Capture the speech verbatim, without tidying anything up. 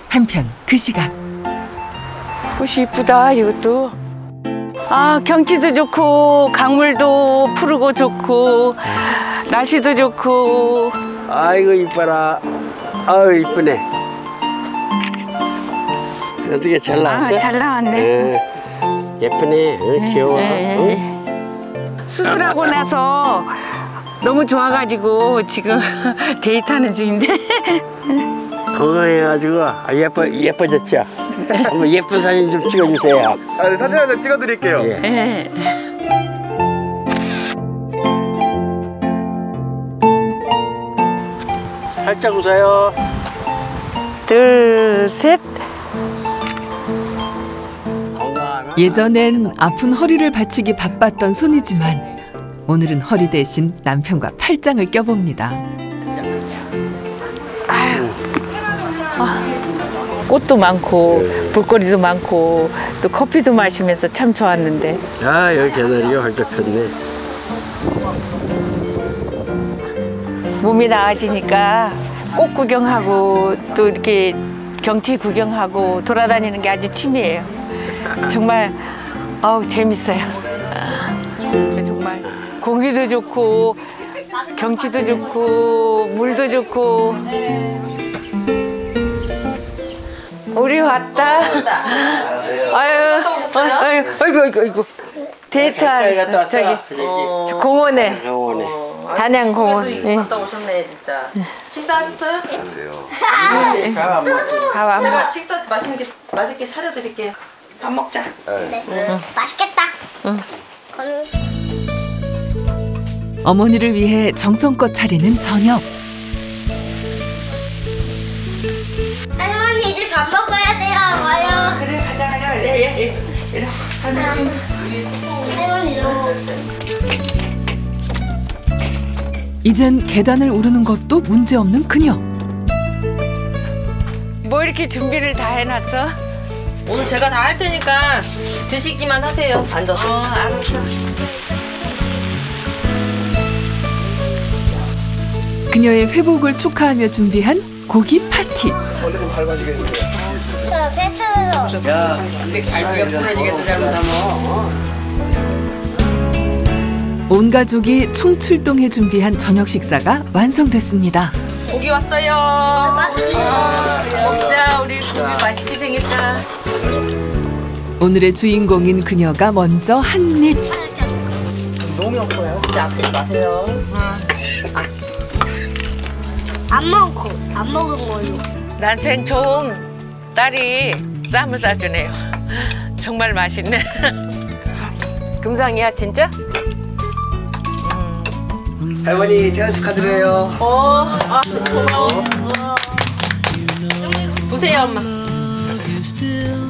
한편 그 시각. 꽃이 이쁘다 이것도. 아 경치도 좋고 강물도 푸르고 좋고 날씨도 좋고. 아이고 이뻐라. 아유 이쁘네. 어떻게 잘 나왔어? 아, 잘 나왔네. 에, 예쁘네. 어, 귀여워. 에, 에, 에. 응? 수술하고 나서 너무 좋아가지고 지금 데이트하는 중인데. 건강해가지고 아, 예뻐 예뻐졌죠. 한번 예쁜 사진 좀 찍어주세요. 아, 네, 사진 한 장 찍어드릴게요. 예. 예. 살짝 웃어요. 둘, 셋. 건강하나? 예전엔 아픈 허리를 받치기 바빴던 손이지만 오늘은 허리 대신 남편과 팔짱을 껴봅니다. 꽃도 많고 볼거리도 많고 또 커피도 마시면서 참 좋았는데. 아 여기 개나리가 헐떡 폈네. 몸이 나아지니까 꽃 구경하고 또 이렇게 경치 구경하고 돌아다니는 게 아주 취미예요. 정말 어우 재밌어요. 정말 공기도 좋고 경치도 좋고 물도 좋고. 우리 왔다. 아유, 아유, 아이고, 아이고, 아이고. 데이트한 저기 어. 저 공원에, 병원에. 단양 공원. 그래도 갔다 오셨네 진짜. 식사하셨어요? 밥 안 먹. 제가 식사 맛있는 게 맛있게 차려드릴게요. 밥 먹자. 네. 응. 맛있겠다. 응. 어머니를 위해 정성껏 차리는 저녁. 할머니 이제 밥 먹어야 돼요. 와요. 그래 가자 가자. 예, 예, 예. 할머니 너무. 이젠 계단을 오르는 것도 문제없는 그녀. 뭐 이렇게 준비를 다 해놨어? 오늘 제가 다 할 테니까 드시기만 하세요. 앉아서. 어, 알았어. 그녀의 회복을 축하하며 준비한 고기 파티. 저 패션에서. 야, 근데 갈비가 부러지겠다 잘못하면. 온 가족이 총출동해 준비한 저녁 식사가 완성됐습니다. 고기 왔어요. 먹자. 우리 고기 맛있게 생겼다. 오늘의 주인공인 그녀가 먼저 한 입. 이제 아프지 마세요. 안 먹고 안 먹은 걸로. 난생 처음 딸이 쌈을 싸주네요. 정말 맛있네. 금상이야 진짜? 할머니 태안 축하드려요. 어, 아, 고마워. 어. 보세요 엄마.